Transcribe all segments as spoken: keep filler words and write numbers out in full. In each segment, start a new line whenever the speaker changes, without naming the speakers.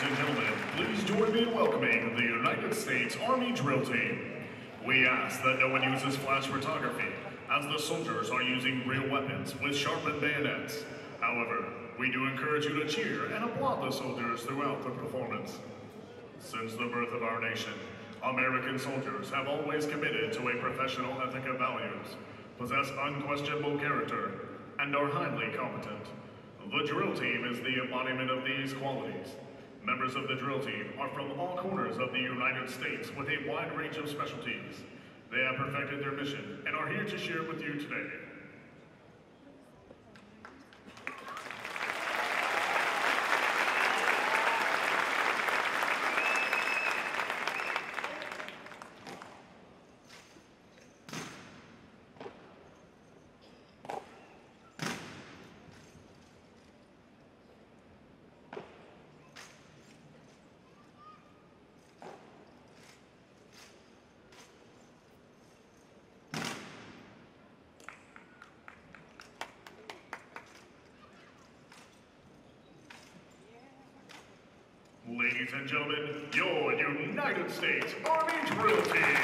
and gentlemen, please join me in welcoming the United States Army Drill Team. We ask that no one uses flash photography, as the soldiers are using real weapons with sharpened bayonets. However, we do encourage you to cheer and applaud the soldiers throughout the performance. Since the birth of our nation, American soldiers have always committed to a professional ethic of values, possess unquestionable character, and are highly competent. The drill team is the embodiment of these qualities. Members of the drill team are from all corners of the United States with a wide range of specialties. They have perfected their mission and are here to share with you today. Ladies and gentlemen, your United States Army Drill Team.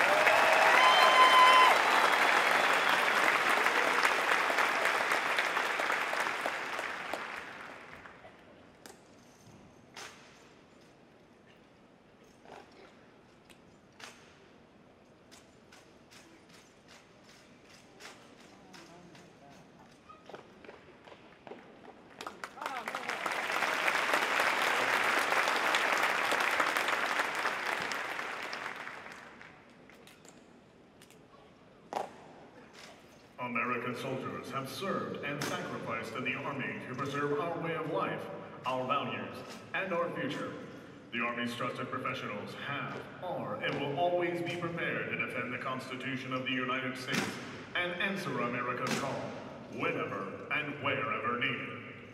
American soldiers have served and sacrificed in the Army to preserve our way of life, our values, and our future. The Army's trusted professionals have, are, and will always be prepared to defend the Constitution of the United States and answer America's call, whenever and wherever needed.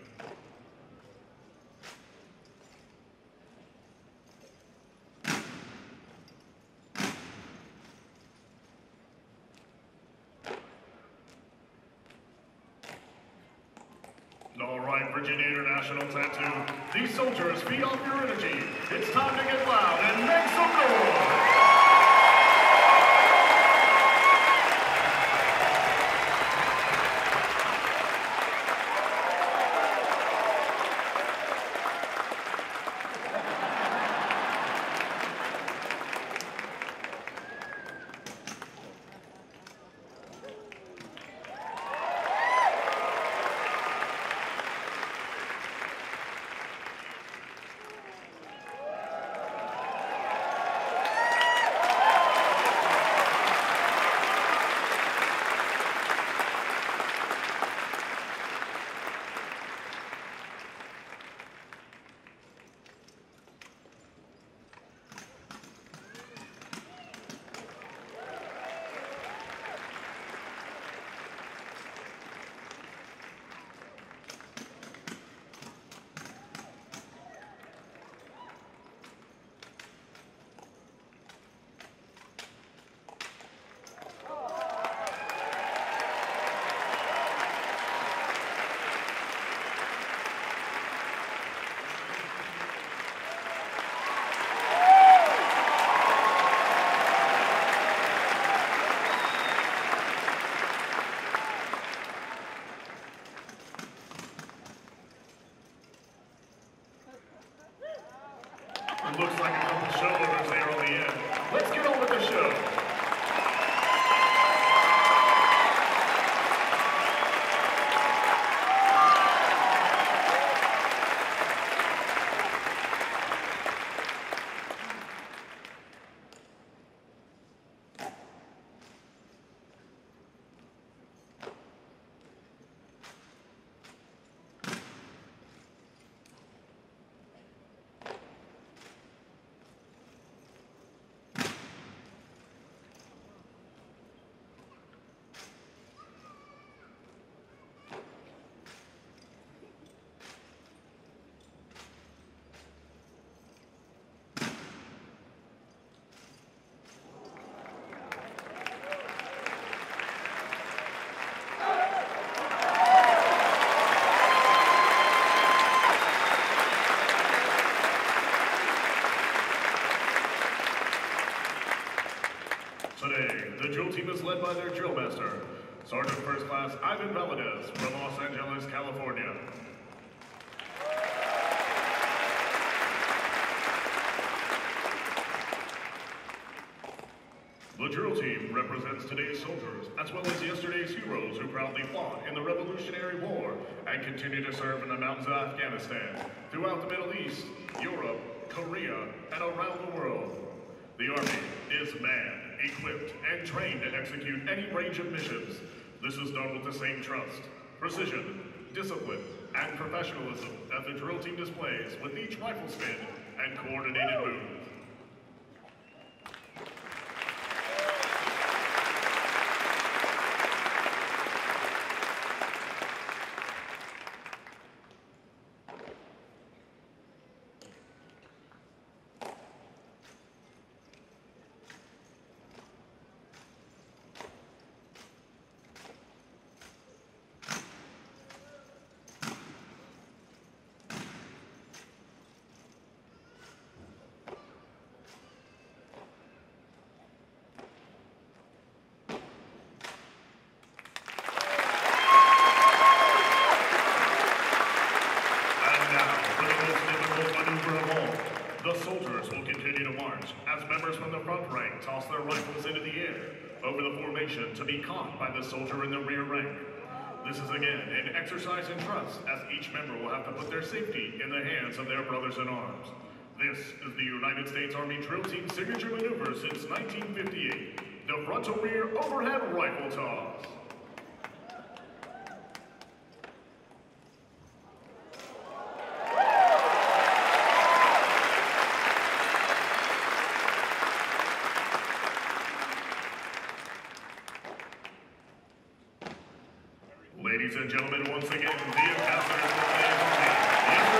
All right, Virginia International Tattoo. These soldiers feed off your energy. It's time to get loud and make some noise. It looks like a couple showovers there on the end. Let's get on with the show. by their drill master, Sergeant First Class Ivan Valadez from Los Angeles, California. The drill team represents today's soldiers, as well as yesterday's heroes who proudly fought in the Revolutionary War and continue to serve in the mountains of Afghanistan, throughout the Middle East, Europe, Korea, and around the world. The Army is manned, equipped, and trained to execute any range of missions. This is done with the same trust, precision, discipline, and professionalism that the drill team displays with each rifle spin and coordinated move. The soldiers will continue to march as members from the front rank toss their rifles into the air over the formation to be caught by the soldier in the rear rank. This is again an exercise in trust, as each member will have to put their safety in the hands of their brothers in arms. This is the United States Army Drill Team signature maneuver since nineteen fifty-eight, the front to rear overhead rifle toss. Ladies and gentlemen, once again, the ambassadors of the Army.